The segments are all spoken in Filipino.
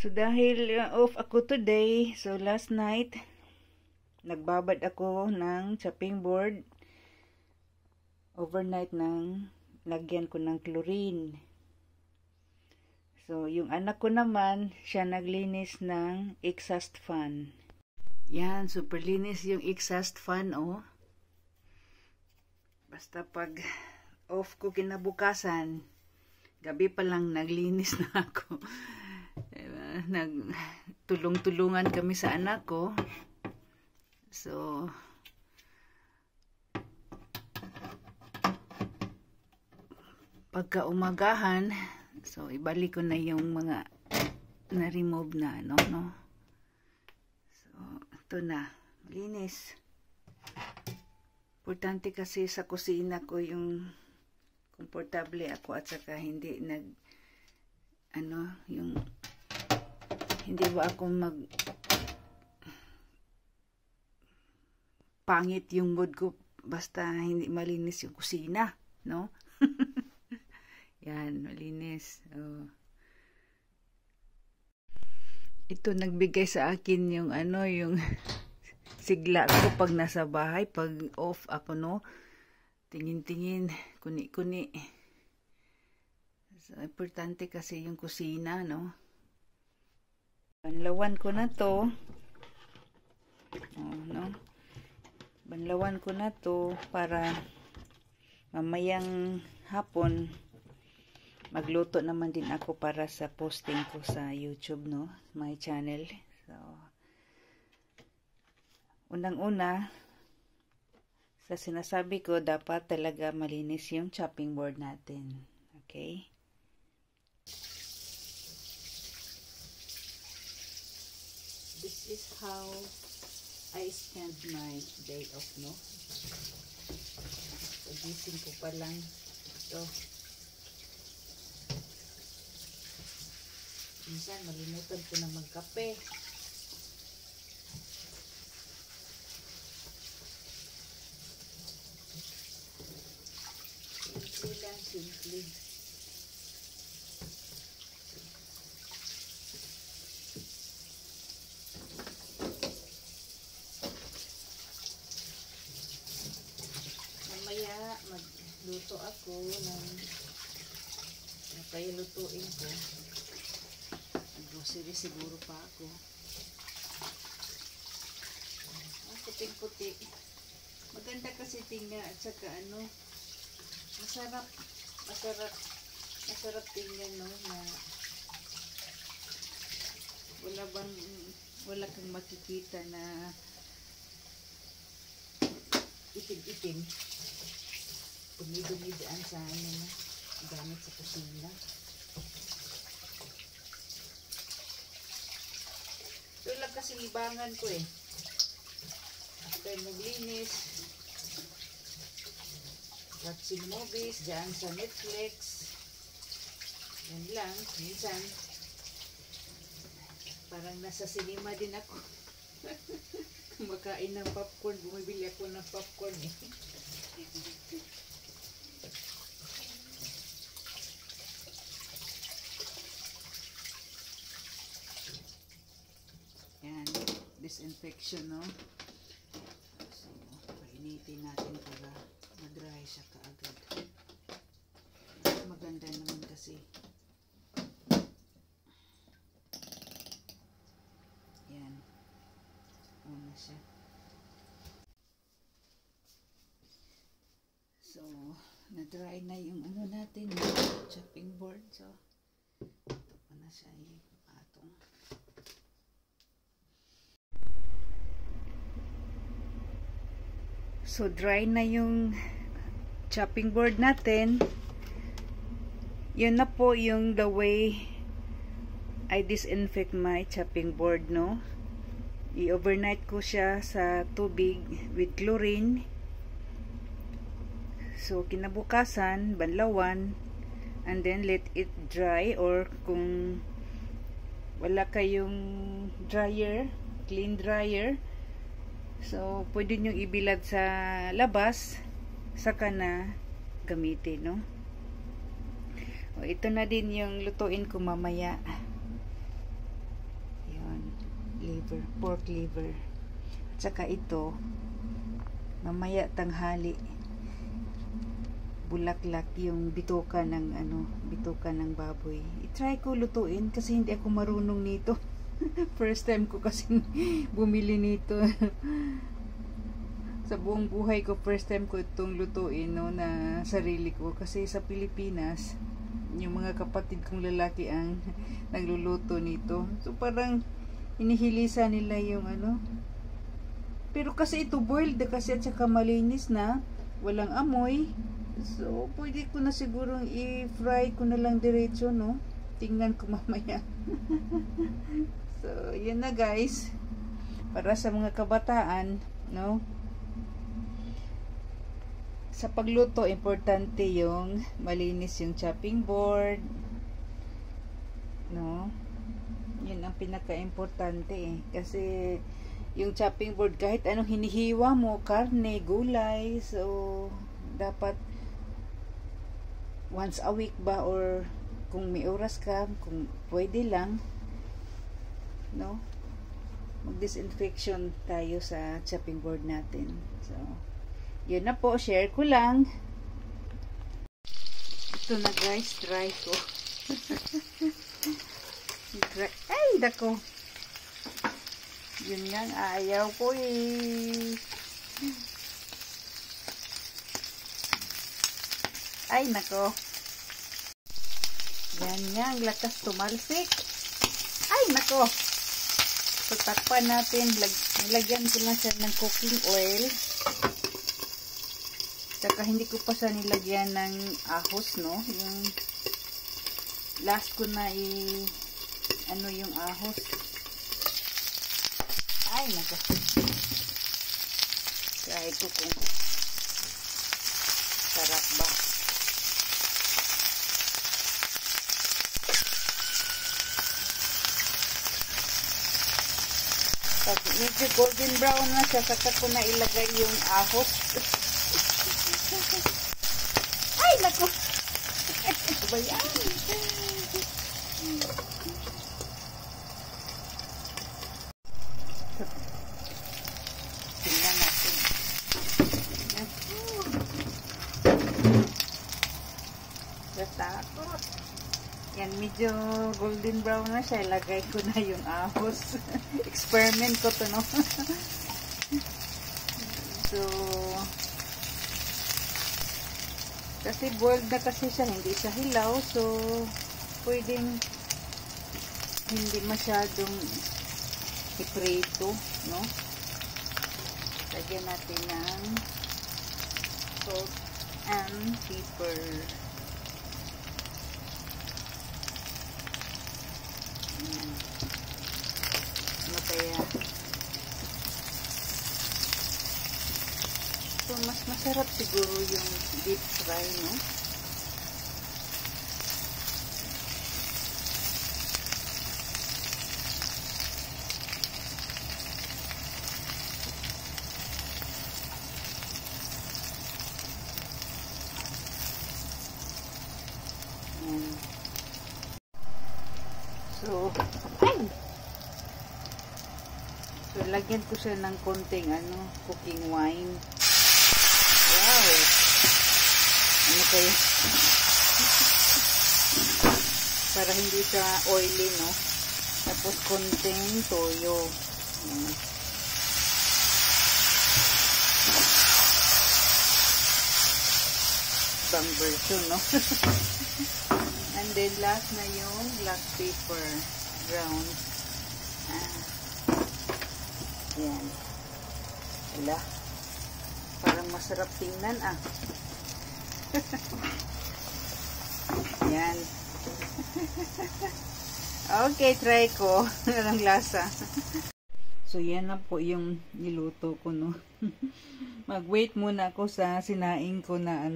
So dahil off ako today, so last night nagbabad ako ng chopping board. Overnight nang lagyan ko ng chlorine. So yung anak ko naman, siya naglinis ng exhaust fan. Yan, super linis yung exhaust fan, oh. Basta pag off ko kinabukasan, gabi pa lang naglinis na ako. Nagtulong-tulungan kami sa anak ko. So pagka umagahan, so ibalik ko na yung mga na-remove na no. So ito na, linis. Importante kasi sa kusina ko yung komportable ako at saka hindi hindi ba ako pangit yung mood ko basta hindi malinis yung kusina, no? Yan, malinis. Oh. Ito nagbigay sa akin yung yung sigla ko pag nasa bahay, pag off ako, no? Tingin-tingin, kuni-kuni. So, importante kasi yung kusina, no? Banlawan ko na to. Oh, no? Banlawan ko na to para mamayang hapon magluto naman din ako para sa posting ko sa YouTube, no? My channel. So, unang-una, sa sinasabi ko, dapat talaga malinis yung chopping board natin. Okay? This is how I spend my day off, no? Pagising ko pa lang ito. Minsan, malimutan ko na magkape. Simple lang, simple. Mamaya, magluto ako ng kaya lutuin ko. Grocery siguro pa ako. Puting-puti. Maganda kasi tingnan at saka masarap tingnan, no, na wala kang makikita na itim-itim. Pumidumidaan sa gamit sa kusina. Ito lang kasi libangan ko eh. After maglinis, watching movies dyan sa Netflix. Yan lang. Minsan, parang nasa cinema din ako. Kumakain ng popcorn. Bumibili ako ng popcorn eh. Yan, disinfection, no? So, painitin natin para mag-dry siya kaagad. Maganda naman kasi. Yan. Una siya. So, na-dry na yung natin, chopping board. So, ito pa na siya yung patong. So, dry na yung chopping board natin. Yun na po yung the way I disinfect my chopping board, no? I-overnight ko siya sa tubig with chlorine. So, kinabukasan, banlawan, and then let it dry, or kung wala kayong dryer, clean dryer, so, pwede nyo ibilad sa labas, saka na gamitin, no? O, ito na din yung lutuin ko mamaya. liver, pork liver. At saka ito, mamaya tanghali, bulaklak yung bituka ng bituka ng baboy. I-try ko lutuin kasi hindi ako marunong nito. First time ko kasi bumili nito. Sa buong buhay ko, first time ko itong lutuin, no, na sarili ko. Kasi sa Pilipinas, yung mga kapatid kong lalaki ang nagluluto nito. So parang inihilisa nila yung pero kasi ito boiled kasi at saka malinis na, walang amoy. So pwede ko na siguro i-fry ko na lang diretso, no. Tingnan ko mamaya. So yun na guys, para sa mga kabataan, no, sa pagluto, importante yung malinis yung chopping board, no. Yun ang pinaka-importante kasi yung chopping board, kahit anong hinihiwa mo, karne, gulay, so dapat once a week ba, or kung may oras ka, kung pwede lang, no, mag-disinfection tayo sa chopping board natin. So yun na po, share ko lang. Ito na guys, try ko. Ay, dako. Yun nga, ayaw ko eh. Ay, nako. Yan nga, ang lakas tumalsik. Ay, nako. So, takpan natin. Nilagyan ko na siya ng cooking oil. Saka hindi ko pa siya nilagyan ng ahos, no. Yung last ko na yung ahos. Ay, nako. Try ko kung sarap ba. Pag medyo golden brown na siya, saka ko na ilagay yung ahos. Ay, naku! Ito ba yan? Tingnan natin. Natakot. Yan, medyo golden brown na siya. Ilagay ko na yung ahos. Experiment ko to, no? So, kasi boiled na kasi siya, hindi siya hilaw, so pwedeng hindi masyadong iprito, no? Lagyan natin ng salt and pepper. Ayan. Ano kaya? So, mas masarap siguro yung deep fry, no? Ayan. So, ay! So, lagyan ko siya ng konting, cooking wine. Wow! Ano kayo? Para hindi siya oily, no? Tapos konting toyo. Ibang version, no? And then last na yung black pepper. Brown. Yan. Wala. Parang masarap tingnan, Yan. Okay, try ko. Anong lasa? So, yan na po yung niluto ko, no? Mag-wait muna ako sa sinaing ko na,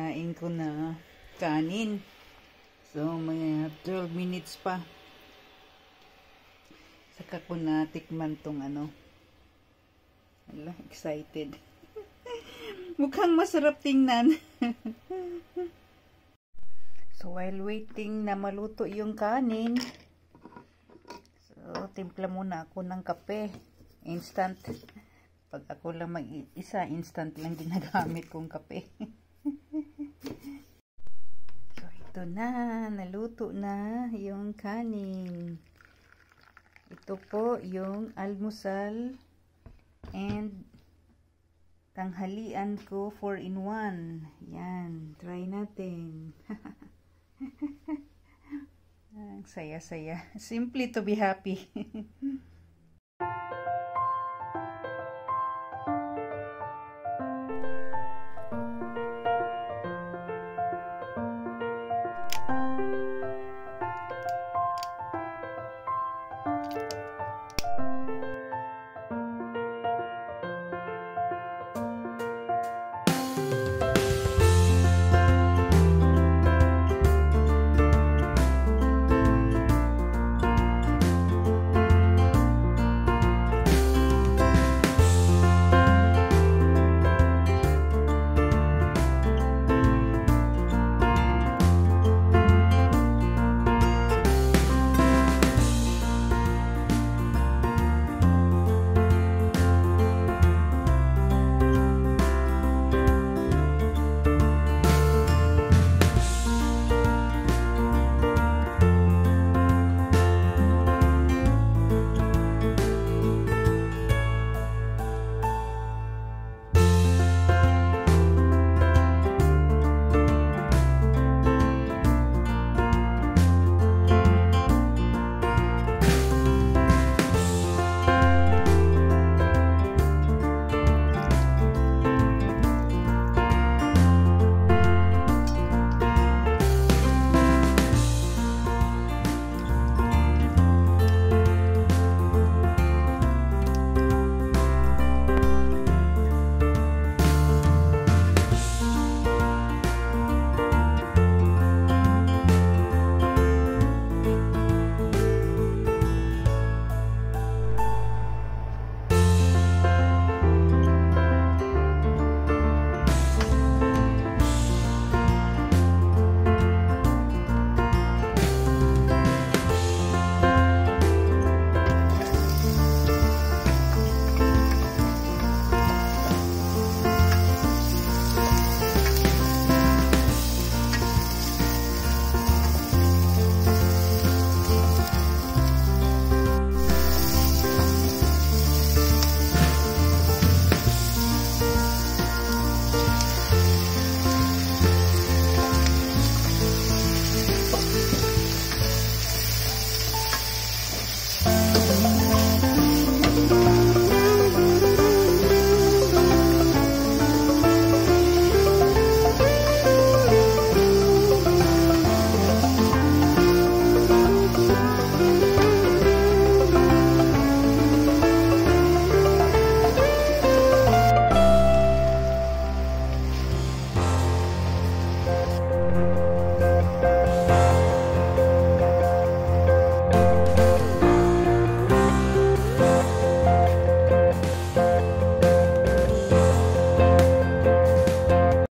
kanin. So, may 12 minutes pa. Saka ko na tikman tong Ala, excited. Mukhang masarap tingnan. So, while waiting na maluto yung kanin, so, So, timpla muna ako ng kape. Instant. Pag ako lang mag-isa, instant lang ginagamit kong kape. So, ito na. Naluto na yung kanin. Ito po yung almusal and tanghalian ko 4-in-1. Yan. Try natin. Ang saya-saya. Simply to be happy.